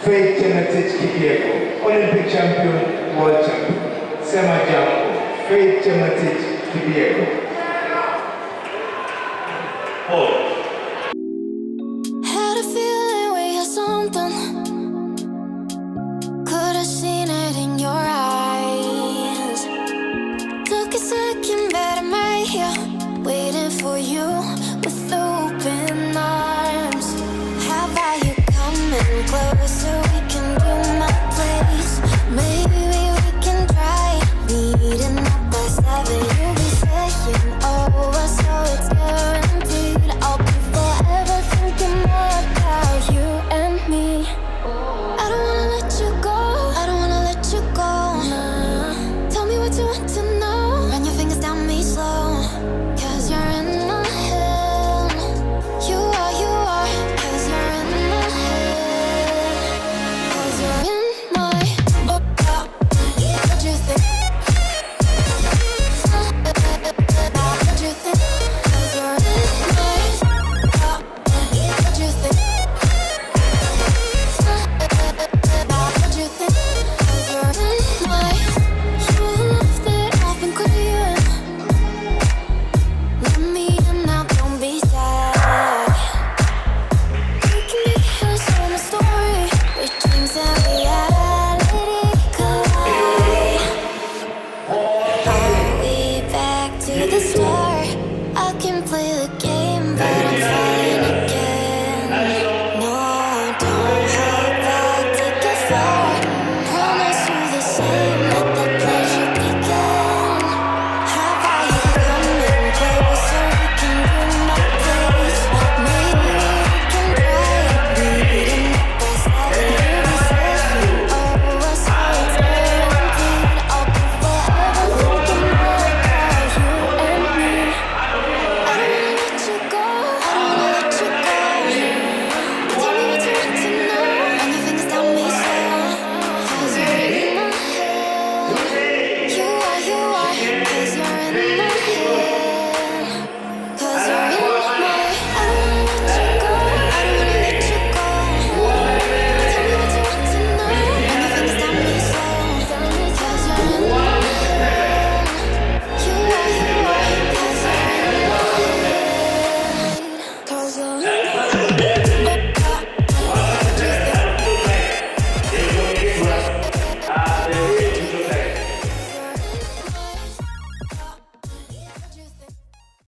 Faith Chematic Kipyegon, Olympic champion, world champion. Sema Jambo, Faith Chematic Kipyegon. Had a feeling we had something. Could have seen it in your eyes. Took a second, but I'm right here, waiting for you with open arms. How about you coming closer? We can